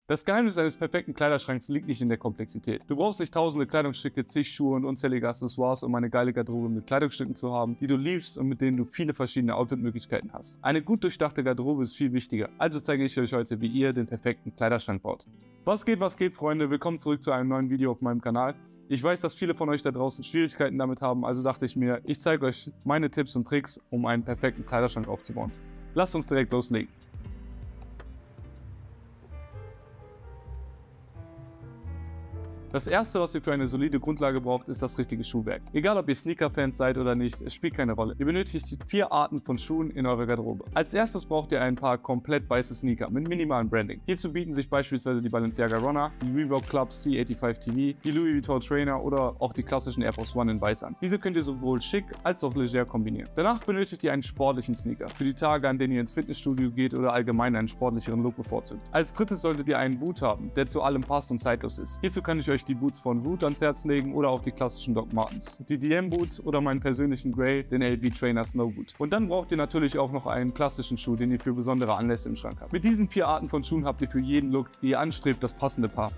Das Geheimnis eines perfekten Kleiderschranks liegt nicht in der Komplexität. Du brauchst nicht tausende Kleidungsstücke, zig Schuhe und unzählige Accessoires, um eine geile Garderobe mit Kleidungsstücken zu haben, die du liebst und mit denen du viele verschiedene Outfit-Möglichkeiten hast. Eine gut durchdachte Garderobe ist viel wichtiger, also zeige ich euch heute, wie ihr den perfekten Kleiderschrank baut. Was geht, Freunde? Willkommen zurück zu einem neuen Video auf meinem Kanal. Ich weiß, dass viele von euch da draußen Schwierigkeiten damit haben, also dachte ich mir, ich zeige euch meine Tipps und Tricks, um einen perfekten Kleiderschrank aufzubauen. Lasst uns direkt loslegen. Das erste, was ihr für eine solide Grundlage braucht, ist das richtige Schuhwerk. Egal ob ihr Sneaker-Fans seid oder nicht, es spielt keine Rolle. Ihr benötigt 4 Arten von Schuhen in eurer Garderobe. Als erstes braucht ihr ein paar komplett weiße Sneaker mit minimalem Branding. Hierzu bieten sich beispielsweise die Balenciaga Runner, die Reebok Clubs C85 TV, die Louis Vuitton Trainer oder auch die klassischen Air Force One in weiß an. Diese könnt ihr sowohl schick als auch leger kombinieren. Danach benötigt ihr einen sportlichen Sneaker für die Tage, an denen ihr ins Fitnessstudio geht oder allgemein einen sportlicheren Look bevorzugt. Als drittes solltet ihr einen Boot haben, der zu allem passt und zeitlos ist. Hierzu kann ich euch die Boots von Root ans Herz legen oder auch die klassischen Doc Martens, die DM Boots oder meinen persönlichen Grey, den LB Trainer Snow Boot. Und dann braucht ihr natürlich auch noch einen klassischen Schuh, den ihr für besondere Anlässe im Schrank habt. Mit diesen 4 Arten von Schuhen habt ihr für jeden Look, den ihr anstrebt, das passende Paar.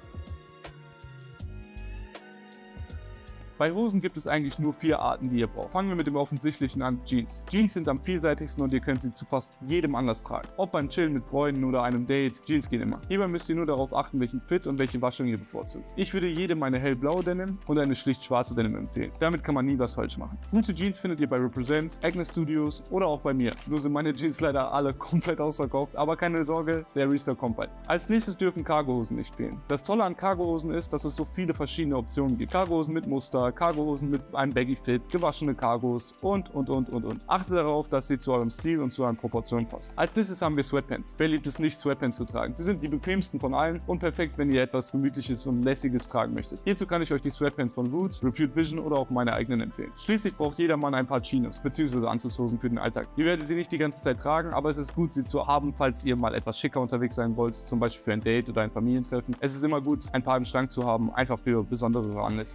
Bei Hosen gibt es eigentlich nur 4 Arten, die ihr braucht. Fangen wir mit dem offensichtlichen an, Jeans. Jeans sind am vielseitigsten und ihr könnt sie zu fast jedem Anlass tragen. Ob beim Chillen mit Freunden oder einem Date, Jeans gehen immer. Hierbei müsst ihr nur darauf achten, welchen Fit und welche Waschung ihr bevorzugt. Ich würde jedem eine hellblaue Denim und eine schlicht schwarze Denim empfehlen. Damit kann man nie was falsch machen. Gute Jeans findet ihr bei Represent, Acne Studios oder auch bei mir. Nur sind meine Jeans leider alle komplett ausverkauft, aber keine Sorge, der Restock kommt bald. Als nächstes dürfen Cargohosen nicht fehlen. Das Tolle an Cargohosen ist, dass es so viele verschiedene Optionen gibt. Cargohosen mit Muster, Cargohosen mit einem Baggy Fit, gewaschene Cargos und. Achtet darauf, dass sie zu eurem Stil und zu euren Proportionen passen. Als nächstes haben wir Sweatpants. Wer liebt es nicht, Sweatpants zu tragen? Sie sind die bequemsten von allen und perfekt, wenn ihr etwas Gemütliches und Lässiges tragen möchtet. Hierzu kann ich euch die Sweatpants von Root, Repute Vision oder auch meine eigenen empfehlen. Schließlich braucht jeder Mann ein paar Chinos bzw. Anzugshosen für den Alltag. Ihr werdet sie nicht die ganze Zeit tragen, aber es ist gut, sie zu haben, falls ihr mal etwas schicker unterwegs sein wollt, zum Beispiel für ein Date oder ein Familientreffen. Es ist immer gut, ein paar im Schrank zu haben, einfach für besondere Anlässe.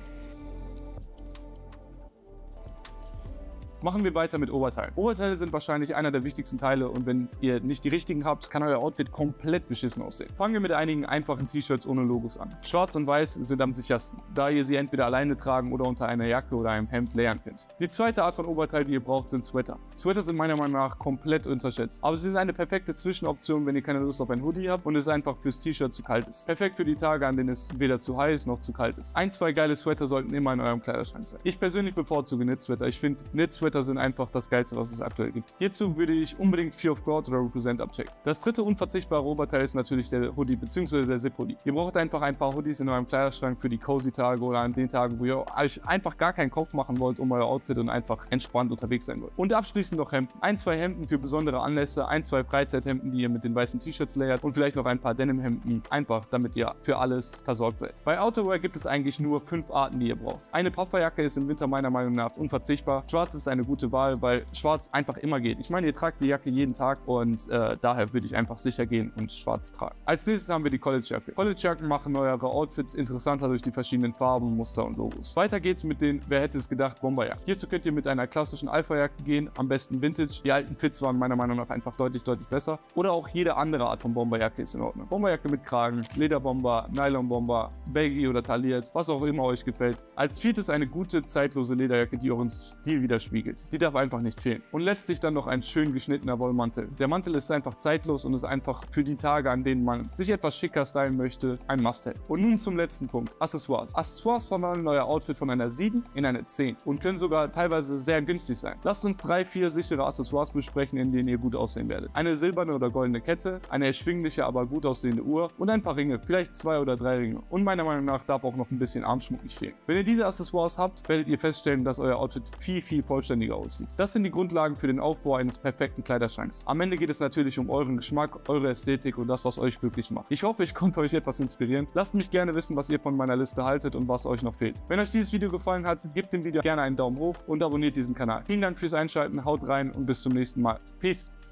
Machen wir weiter mit Oberteilen. Oberteile sind wahrscheinlich einer der wichtigsten Teile und wenn ihr nicht die richtigen habt, kann euer Outfit komplett beschissen aussehen. Fangen wir mit einigen einfachen T-Shirts ohne Logos an. Schwarz und Weiß sind am sichersten, da ihr sie entweder alleine tragen oder unter einer Jacke oder einem Hemd layern könnt. Die zweite Art von Oberteil, die ihr braucht, sind Sweater. Sweater sind meiner Meinung nach komplett unterschätzt, aber sie sind eine perfekte Zwischenoption, wenn ihr keine Lust auf ein Hoodie habt und es einfach fürs T-Shirt zu kalt ist. Perfekt für die Tage, an denen es weder zu heiß noch zu kalt ist. 1, 2 geile Sweater sollten immer in eurem Kleiderschrank sein. Ich persönlich bevorzuge Knit-Sweater. Ich finde, Knit-Sweater sind einfach das Geilste, was es aktuell gibt. Hierzu würde ich unbedingt Fear of God oder Represent abchecken. Das dritte unverzichtbare Oberteil ist natürlich der Hoodie bzw. der Zip-Hoodie. Ihr braucht einfach ein paar Hoodies in eurem Kleiderschrank für die Cozy-Tage oder an den Tagen, wo ihr euch einfach gar keinen Kopf machen wollt um euer Outfit und einfach entspannt unterwegs sein wollt. Und abschließend noch Hemden. 1, 2 Hemden für besondere Anlässe, 1, 2 Freizeithemden, die ihr mit den weißen T-Shirts layert und vielleicht noch ein paar Denim-Hemden, einfach damit ihr für alles versorgt seid. Bei Outerwear gibt es eigentlich nur 5 Arten, die ihr braucht. Eine Pufferjacke ist im Winter meiner Meinung nach unverzichtbar. Schwarz ist eine gute Wahl, weil Schwarz einfach immer geht. Ich meine, ihr tragt die Jacke jeden Tag und daher würde ich einfach sicher gehen und schwarz tragen. Als nächstes haben wir die College-Jacke. College-Jacken machen eure Outfits interessanter durch die verschiedenen Farben, Muster und Logos. Weiter geht's mit den, wer hätte es gedacht, Bomberjacken. Hierzu könnt ihr mit einer klassischen Alpha-Jacke gehen, am besten Vintage. Die alten Fits waren meiner Meinung nach einfach deutlich besser. Oder auch jede andere Art von Bomberjacke ist in Ordnung. Bomberjacke mit Kragen, Lederbomber, Nylonbomber, Baggy oder tailliert, was auch immer euch gefällt. Als viertes eine gute, zeitlose Lederjacke, die euren Stil widerspiegelt. Die darf einfach nicht fehlen. Und letztlich dann noch ein schön geschnittener Wollmantel. Der Mantel ist einfach zeitlos und ist einfach für die Tage, an denen man sich etwas schicker stylen möchte, ein Must-have. Und nun zum letzten Punkt, Accessoires. Accessoires verwandeln euer Outfit von einer 7 in eine 10 und können sogar teilweise sehr günstig sein. Lasst uns 3, 4 sichere Accessoires besprechen, in denen ihr gut aussehen werdet. Eine silberne oder goldene Kette, eine erschwingliche, aber gut aussehende Uhr und ein paar Ringe, vielleicht 2 oder 3 Ringe. Und meiner Meinung nach darf auch noch ein bisschen Armschmuck nicht fehlen. Wenn ihr diese Accessoires habt, werdet ihr feststellen, dass euer Outfit viel vollständiger aussieht. Das sind die Grundlagen für den Aufbau eines perfekten Kleiderschranks. Am Ende geht es natürlich um euren Geschmack, eure Ästhetik und das, was euch glücklich macht. Ich hoffe, ich konnte euch etwas inspirieren. Lasst mich gerne wissen, was ihr von meiner Liste haltet und was euch noch fehlt. Wenn euch dieses Video gefallen hat, gebt dem Video gerne einen Daumen hoch und abonniert diesen Kanal. Vielen Dank fürs Einschalten, haut rein und bis zum nächsten Mal. Peace!